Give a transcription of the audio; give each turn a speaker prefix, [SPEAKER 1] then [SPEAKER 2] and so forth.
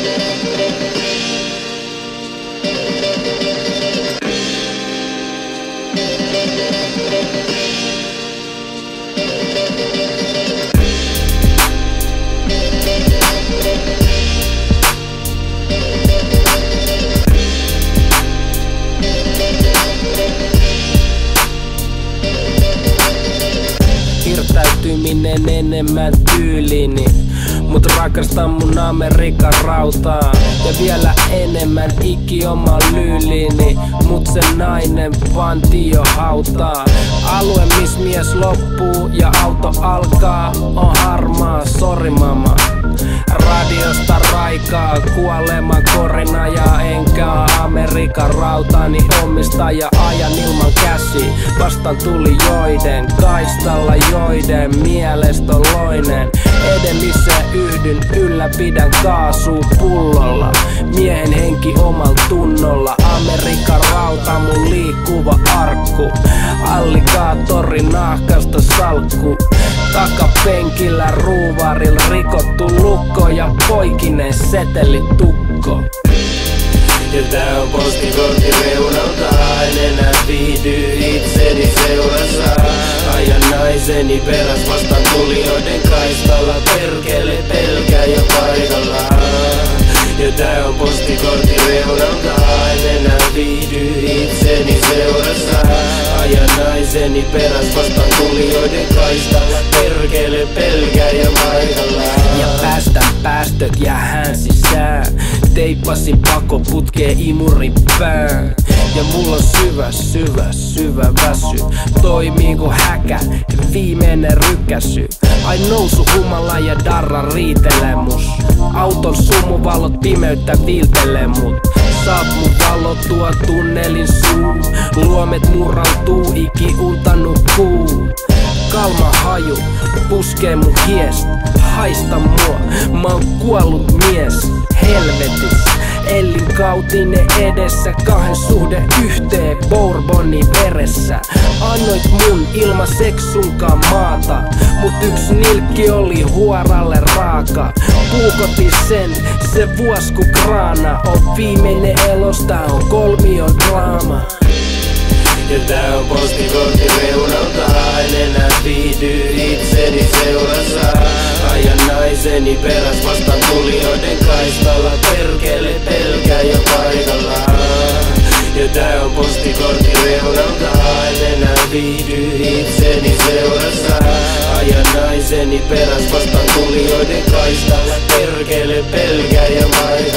[SPEAKER 1] Hirtäytyminen enemmän tyylini, mut rakastan mun Amerikan rautaa. Ja vielä enemmän iki oma lyylini, mut se nainen panti jo hautaa. Alue miss mies loppuu ja auto alkaa, on harmaa, sori mama. Radiosta raikaa, kuolema korina ja enkä Amerikan rautani omistaja, ajan ilman käsi. Vastaan tuli joiden, kaistalla joiden mielestä on loinen. Edemiseen yhdyn, ylläpidän kaasua pullolla. Miehen henki omalla tunnolla, Amerikan rauta mun liikkuva arkku. Alligaattori nahkasta salkku, takapenkillä ruuvarilla rikottu lukko ja poikinen setelitukko.
[SPEAKER 2] Ja tää on postikortti reunalta, en enää viihdy itseni seurassa. Ajan naiseni peräs vastaan tulijoiden kaistalla, perkele pelkää jo paikallaan. Ja tää on postikortti reunalta, en enää viihdy itseni seurassa. Ajan naiseni peräs vastaan tulijoiden kaistalla, perkele pelkää jo paikallaan.
[SPEAKER 1] Ja päästän päästöt ja hän sisään, teippasin pakoputkeen imurin pään. Ja mulla on syvä väsy, toimii ku häkä, viimeinen rykäsy. Ai nousu humala ja darra riitelee mus, auton sumuvalot pimeyttä viiltelee mut. Saat mun valottua tunnelin suu, luomet murrautuu, iki unta nukkuu. Kalma haju puskee mun hiest, haista mua, mä oon kuollut mies. Helvetis, elinkautinen edessä, kahden suhde yhteen, bourboni veressä. Annoit mun ilmaiseksi sunkaan maata, mut yks nilkki oli huoralle raaka. Puukotin sen, se vuos ku kraana, on viimeinen elosta, on kolmiodraama.
[SPEAKER 2] Ja tää on postikortti reunalta, en enää viihdy itseni seurassa. Ajan naiseni peräs vastaan tulijoiden kaistalla, perkele pelkää jo paikallaan. Ja tää on postikortti reunalta, en enää viihdy itseni seurassa. Ajan naiseni peräs vastaan tulijoiden kaistalla, perkele pelkää jo paikallaan.